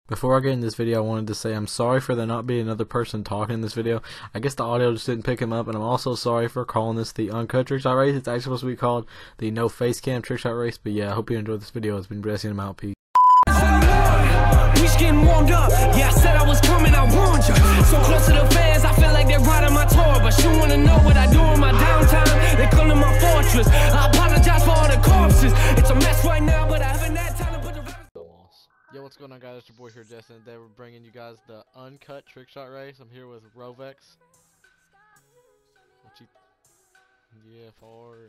Before I get in this video, I wanted to say I'm sorry for there not being another person talking in this video. I guess the audio just didn't pick him up, and I'm also sorry for calling this the uncut trickshot race. It's actually supposed to be called the no Facecam Trickshot race, but yeah, I hope you enjoyed this video. It's been blessing him out. Peace. We just getting warmed up. Yeah, I said I was coming, I warned you. So close to the fans, I feel like they're riding my tour. But you wanna know what I do in my downtime? They come to my fortress. I apologize for all the corpses. It's a mess right now, but I haven't had time to put the... Yo, what's going on, guys? It's your boy here, Justin. Today we're bringing you guys the uncut trickshot race. I'm here with Rovex. What you... Yeah, forward.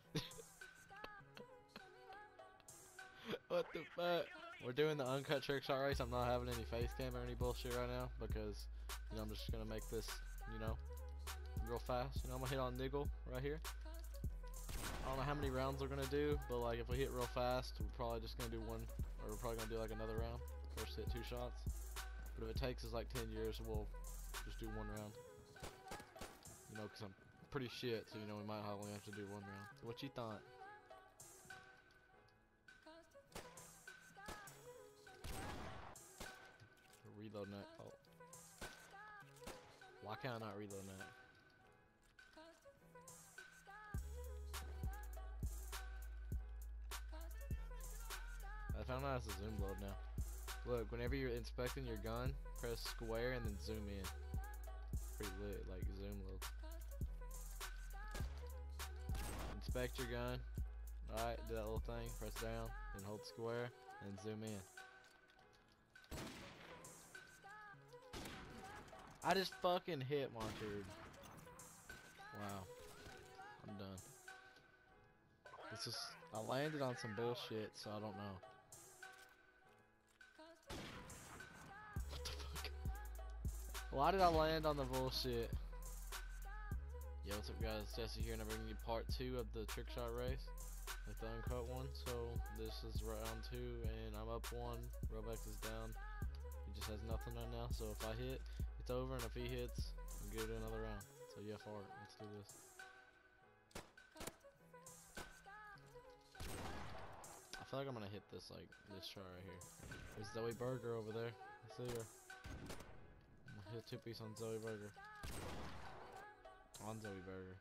What the fuck? We're doing the uncut trickshot race. I'm not having any face cam or any bullshit right now because, you know, I'm just gonna make this, you know, real fast. You know, I'm gonna hit on niggle right here. I don't know how many rounds we're gonna do, but like if we hit real fast, we're probably just gonna do one, or we're probably gonna do like another round. First hit 2 shots. But if it takes us like 10 years, we'll just do 1 round. You know, cause I'm pretty shit, so you know we might only have to do 1 round. So what you thought? Reload that. Oh. Why can't I not reload that? I found out it's a zoom load now. Look, whenever you're inspecting your gun, press square and then zoom in. Pretty lit, like zoom load. Inspect your gun. Alright, do that little thing. Press down, then hold square, and zoom in. I just fucking hit markered. Wow. I'm done. This is... I landed on some bullshit, so I don't know. What the fuck? Why did I land on the bullshit? Yo, what's up, guys? Jesse here, and I'm bringing you part 2 of the trickshot race. Like the uncut one. So, this is round 2, and I'm up 1. Rovex is down. He just has nothing right now, so if I hit... it's over, and if he hits, we go to another round. So yeah, forward. Let's do this. I feel like I'm gonna hit this like this shot right here. There's Zoe Burger over there. I see her. I'm gonna hit 2-piece on Zoe Burger. On Zoe Burger.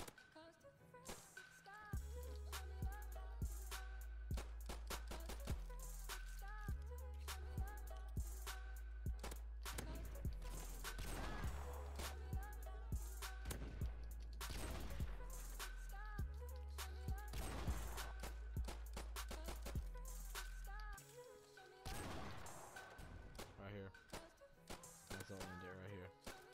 Here. That's all I'm gonna do right here.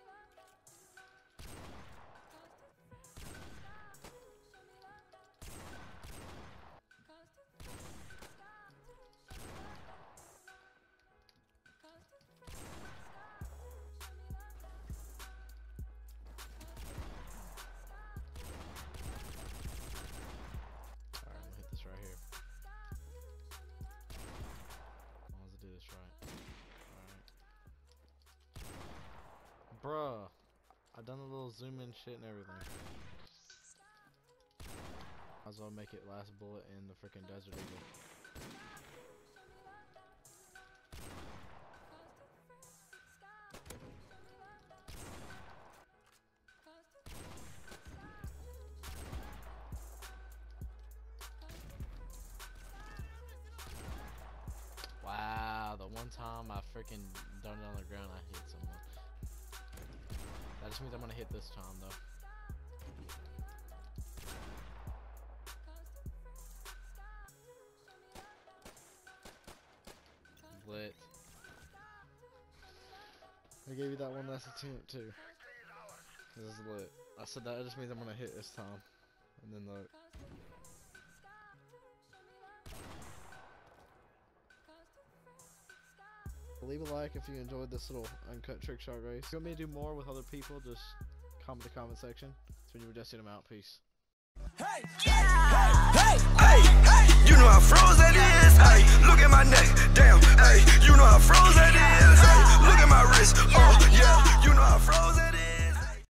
Alright, I'm gonna hit this right here. As long as I do this right. Bruh, I done a little zoom in shit and everything. Might as well make it last bullet in the freaking Desert Eagle. Wow, the one time I freaking done it on the ground, I hit someone. That just means I'm gonna hit this time though. Lit. I gave you that one last attempt too. This is lit. I said that just means I'm gonna hit this time. And then look. Leave a like if you enjoyed this little uncut trickshot race. If you want me to do more with other people, just comment in the comment section. So when you were just in them out. Peace. Hey, hey, hey, hey, you know how froze that is. Hey, look at my neck, damn. Hey, you know how froze that is. Hey, look at my wrist. Oh, yeah, you know how froze that is.